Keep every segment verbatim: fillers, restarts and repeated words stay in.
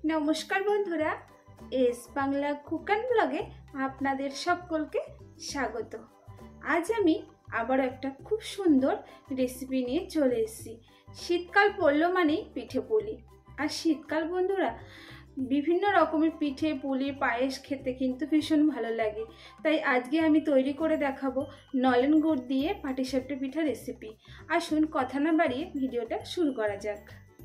নমস্কার বন্ধুরা, S Bangla cook and ব্লগে আপনাদের সকলকে স্বাগত। আজ আমি আবার একটা খুব সুন্দর রেসিপি নিয়ে চলে এসেছি। শীতকাল পড়লো মানেই পিঠে পুলি, আর শীতকাল বন্ধুরা বিভিন্ন রকমের পিঠে পুলি পায়েস খেতে কিন্তু ভীষণ ভালো লাগে। তাই আজকে আমি তৈরি করে দেখাবো নলেন গুড় দিয়ে পাটিসাপটা পিঠা রেসিপি। আসুন কথা না বাড়িয়ে ভিডিওটা শুরু করা যাক।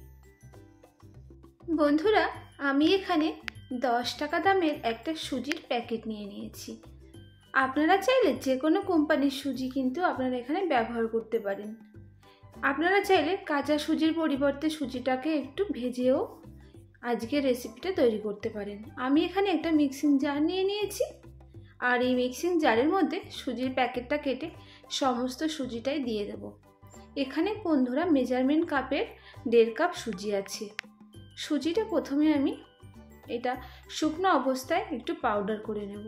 বন্ধুরা, আমি এখানে দশ টাকা দামের একটা সুজির প্যাকেট নিয়ে নিয়েছি। আপনারা চাইলে যে কোনো কোম্পানির সুজি কিন্তু আপনারা এখানে ব্যবহার করতে পারেন। আপনারা চাইলে কাঁচা সুজির পরিবর্তে সুজিটাকে একটু ভেজেও আজকে রেসিপিটা তৈরি করতে পারেন। আমি এখানে একটা মিক্সিং জার নিয়ে নিয়েছি, আর এই মিক্সিং জারের মধ্যে সুজির প্যাকেটটা কেটে সমস্ত সুজিটাই দিয়ে দেব। এখানে বন্ধুরা মেজারমেন্ট কাপের দেড় কাপ সুজি আছে। সুজিটা প্রথমে আমি এটা শুকনো অবস্থায় একটু পাউডার করে নেব।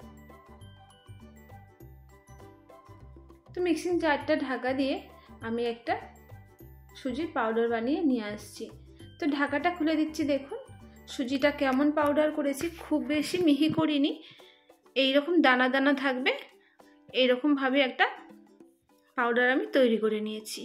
তো মিক্সিং জারটা ঢাকা দিয়ে আমি একটা সুজির পাউডার বানিয়ে নিয়ে আসছি। তো ঢাকাটা খুলে দিচ্ছি। দেখুন সুজিটা কেমন পাউডার করেছি, খুব বেশি মিহি করিনি, এইরকম দানা দানা থাকবে এইরকমভাবে একটা পাউডার আমি তৈরি করে নিয়েছি।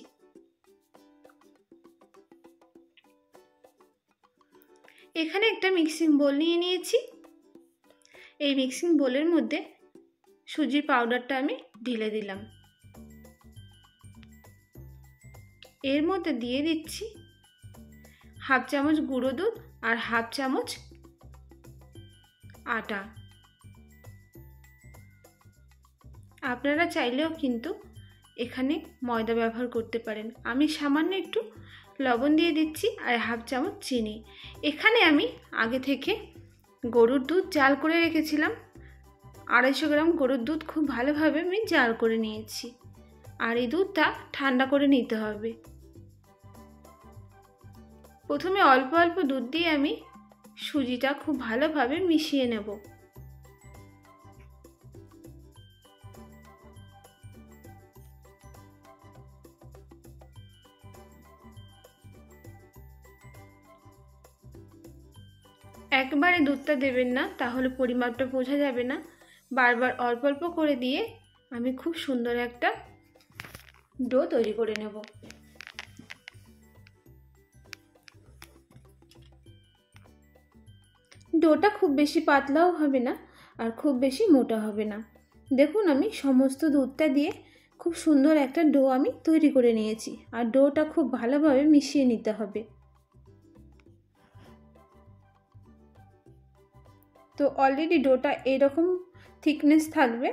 এখানে একটা মিক্সিং বোল নিয়ে নিয়েছি। এই মিক্সিং বোলের মধ্যে সুজির পাউডারটা আমি ঢেলে দিলাম। এর মধ্যে দিয়ে দিচ্ছি হাফ চামচ গুঁড়ো দুধ আর হাফ চামচ আটা। আপনারা চাইলেও কিন্তু এখানে ময়দা ব্যবহার করতে পারেন। আমি সামান্য একটু লবণ দিয়ে দিচ্ছি আর হাফ চামচ চিনি। এখানে আমি আগে থেকে গরুর দুধ জাল করে রেখেছিলাম। আড়াইশো গ্রাম গরুর দুধ খুব ভালোভাবে আমি জাল করে নিয়েছি, আর এই দুধটা ঠান্ডা করে নিতে হবে। প্রথমে অল্প অল্প দুধ দিয়ে আমি সুজিটা খুব ভালোভাবে মিশিয়ে নেব। একবারে দুধটা দেবেন না, তাহলে পরিমাপটা বোঝা যাবে না। বারবার অল্প অল্প করে দিয়ে আমি খুব সুন্দর একটা ডো তৈরি করে নেব। ডোটা খুব বেশি পাতলাও হবে না আর খুব বেশি মোটা হবে না। দেখুন আমি সমস্ত দুধটা দিয়ে খুব সুন্দর একটা ডো আমি তৈরি করে নিয়েছি, আর ডোটা খুব ভালোভাবে মিশিয়ে নিতে হবে। তো অলরেডি ডোটা এরকম থিকনেস থাকবে।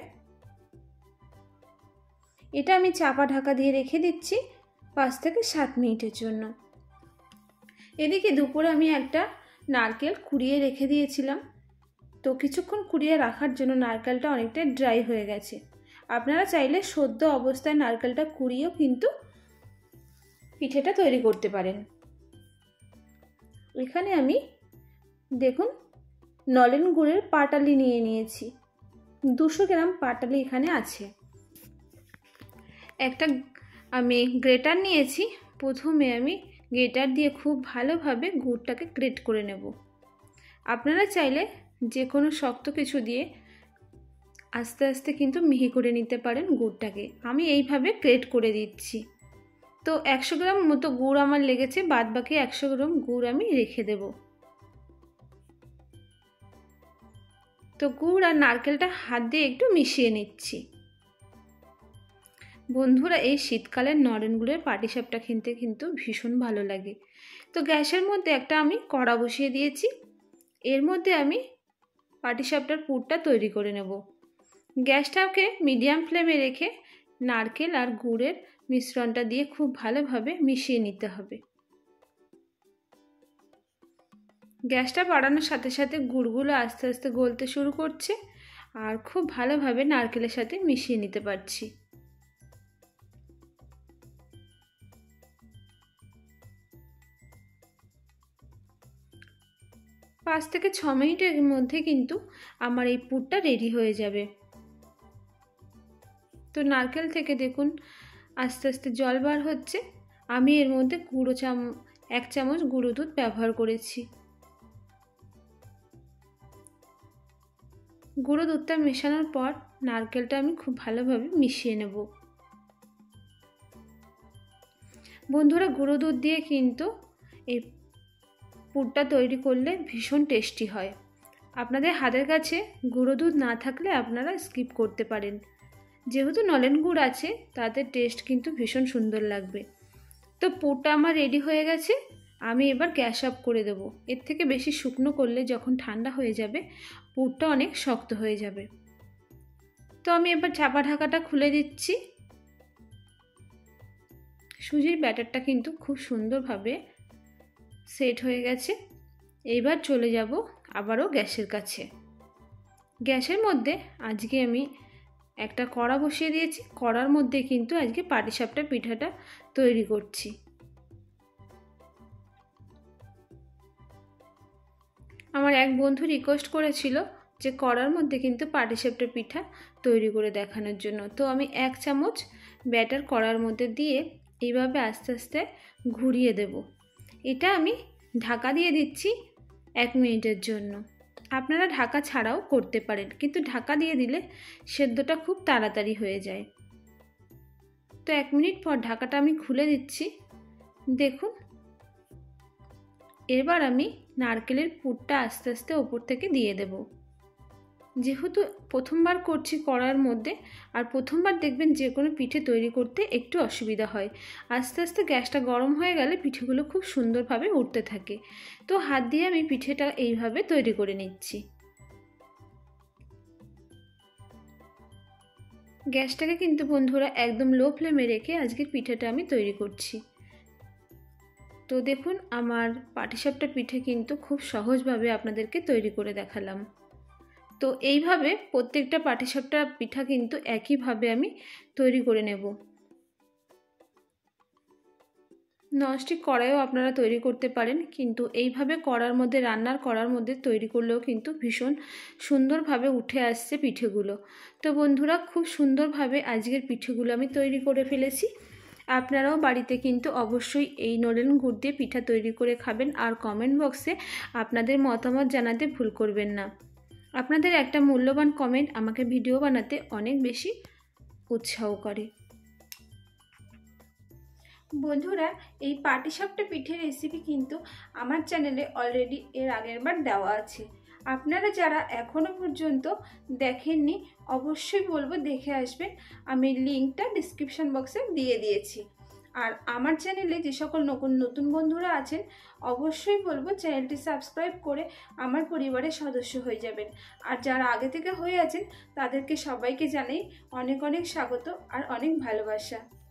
এটা আমি চাপা ঢাকা দিয়ে রেখে দিচ্ছি পাঁচ থেকে সাত মিনিটের জন্য। এদিকে দুপুরে আমি একটা নারকেল কুড়িয়ে রেখে দিয়েছিলাম। তো কিছুক্ষণ কুড়িয়ে রাখার জন্য নারকেলটা অনেকটা ড্রাই হয়ে গেছে। আপনারা চাইলে সদ্য অবস্থায় নারকেলটা কুড়িয়েও কিন্তু পিঠেটা তৈরি করতে পারেন। এখানে আমি দেখুন নলেন গুড়ের পাটালি নিয়ে নিয়েছি। দুশো গ্রাম পাটালি এখানে আছে। একটা আমি গ্রেটার নিয়েছি। প্রথমে আমি গ্রেটার দিয়ে খুব ভালোভাবে গুড়টাকে গ্রেট করে নেব। আপনারা চাইলে যে কোনো শক্ত কিছু দিয়ে আস্তে আস্তে কিন্তু মিহি করে নিতে পারেন গুড়টাকে। আমি এইভাবে গ্রেট করে দিচ্ছি। তো একশো গ্রাম মতো গুড় আমার লেগেছে, বাদ বাকি একশো গ্রাম গুড় আমি রেখে দেব। তো গুড় আর নারকেলটা হাত দিয়ে একটু মিশিয়ে নিচ্ছি। বন্ধুরা, এই শীতকালের নলেন গুড়ের পাটিসাপটা খেতে কিন্তু ভীষণ ভালো লাগে। তো গ্যাসের মধ্যে একটা আমি কড়া বসিয়ে দিয়েছি। এর মধ্যে আমি পাটিসাপটার পুরটা তৈরি করে নেব। গ্যাসটাকে মিডিয়াম ফ্লেমে রেখে নারকেল আর গুড়ের মিশ্রণটা দিয়ে খুব ভালোভাবে মিশিয়ে নিতে হবে। গ্যাসটা বাড়ানোর সাথে সাথে গুড়গুলো আস্তে আস্তে গলতে শুরু করছে, আর খুব ভালোভাবে নারকেলের সাথে মিশিয়ে নিতে পারছি। পাঁচ থেকে ছ মিনিটের মধ্যে কিন্তু আমার এই পুরটা রেডি হয়ে যাবে। তো নারকেল থেকে দেখুন আস্তে আস্তে জল বার হচ্ছে। আমি এর মধ্যে গুঁড়ো চাম এক চামচ গুঁড়ো দুধ ব্যবহার করেছি। গুঁড়ো দুধটা মেশানোর পর নারকেলটা আমি খুব ভালোভাবে মিশিয়ে নেব। বন্ধুরা, গুঁড়ো দুধ দিয়ে কিন্তু এই পুরটা তৈরি করলে ভীষণ টেস্টি হয়। আপনাদের হাতের কাছে গুঁড়ো দুধ না থাকলে আপনারা স্কিপ করতে পারেন। যেহেতু নলেন গুড় আছে তাতে টেস্ট কিন্তু ভীষণ সুন্দর লাগবে। তো পুরটা আমার রেডি হয়ে গেছে, আমি এবার গ্যাস অফ করে দেব। এর থেকে বেশি শুকনো করলে যখন ঠান্ডা হয়ে যাবে পুরটা অনেক শক্ত হয়ে যাবে। তো আমি এবার চাপা ঢাকাটা খুলে দিচ্ছি। সুজির ব্যাটারটা কিন্তু খুব সুন্দরভাবে সেট হয়ে গেছে। এইবার চলে যাব আবারও গ্যাসের কাছে। গ্যাসের মধ্যে আজকে আমি একটা কড়া বসিয়ে দিয়েছি। কড়ার মধ্যে কিন্তু আজকে পাটিসাপটা পিঠাটা তৈরি করছি। আমার এক বন্ধু রিকোয়েস্ট করেছিল যে কড়ার মধ্যে কিন্তু পাটিসাপটা পিঠা তৈরি করে দেখানোর জন্য। তো আমি এক চামচ ব্যাটার কড়ার মধ্যে দিয়ে এইভাবে আস্তে আস্তে ঘুরিয়ে দেব। এটা আমি ঢাকা দিয়ে দিচ্ছি এক মিনিটের জন্য। আপনারা ঢাকা ছাড়াও করতে পারেন, কিন্তু ঢাকা দিয়ে দিলে সেদ্ধটা খুব তাড়াতাড়ি হয়ে যায়। তো এক মিনিট পর ঢাকাটা আমি খুলে দিচ্ছি। দেখুন, এবার আমি নারকেলের পুরটা আস্তে আস্তে ওপর থেকে দিয়ে দেব। যেহেতু প্রথমবার করছি কড়ার মধ্যে, আর প্রথমবার দেখবেন যে কোনো পিঠে তৈরি করতে একটু অসুবিধা হয়। আস্তে আস্তে গ্যাসটা গরম হয়ে গেলে পিঠেগুলো খুব সুন্দরভাবে উঠতে থাকে। তো হাত দিয়ে আমি পিঠেটা এইভাবে তৈরি করে নিচ্ছি। গ্যাসটাকে কিন্তু বন্ধুরা একদম লো ফ্লেমে রেখে আজকের পিঠেটা আমি তৈরি করছি। তো দেখুন, আমার পাটিসাপটা পিঠে কিন্তু খুব সহজভাবে আপনাদেরকে তৈরি করে দেখালাম। তো এইভাবে প্রত্যেকটা পাটিসাপটা পিঠা কিন্তু একইভাবে আমি তৈরি করে নেব। ননস্টিক কড়াইও আপনারা তৈরি করতে পারেন, কিন্তু এইভাবে কড়ার মধ্যে রান্নার কড়ার মধ্যে তৈরি করলেও কিন্তু ভীষণ সুন্দরভাবে উঠে আসছে পিঠেগুলো। তো বন্ধুরা, খুব সুন্দরভাবে আজকের পিঠেগুলো আমি তৈরি করে ফেলেছি। আপনারাও বাড়িতে কিন্তু অবশ্যই এই নলেন গুড় দিয়ে পিঠা তৈরি করে খাবেন, আর কমেন্ট বক্সে আপনাদের মতামত জানাতে ভুল করবেন না। আপনাদের একটা মূল্যবান কমেন্ট আমাকে ভিডিও বানাতে অনেক বেশি উৎসাহ করে। বন্ধুরা, এই পাটিসাপটা পিঠের রেসিপি কিন্তু আমার চ্যানেলে অলরেডি এর আগের বার দেওয়া আছে। আপনারা যারা এখনও পর্যন্ত দেখেননি অবশ্যই বলবো দেখে আসবেন। আমি লিঙ্কটা ডিসক্রিপশন বক্সে দিয়ে দিয়েছি। আর আমার চ্যানেলে যে সকল নতুন নতুন বন্ধুরা আছেন অবশ্যই বলবো চ্যানেলটি সাবস্ক্রাইব করে আমার পরিবারের সদস্য হয়ে যাবেন। আর যারা আগে থেকে হয়ে আছেন তাদেরকে সবাইকে জানাই অনেক অনেক স্বাগত আর অনেক ভালোবাসা।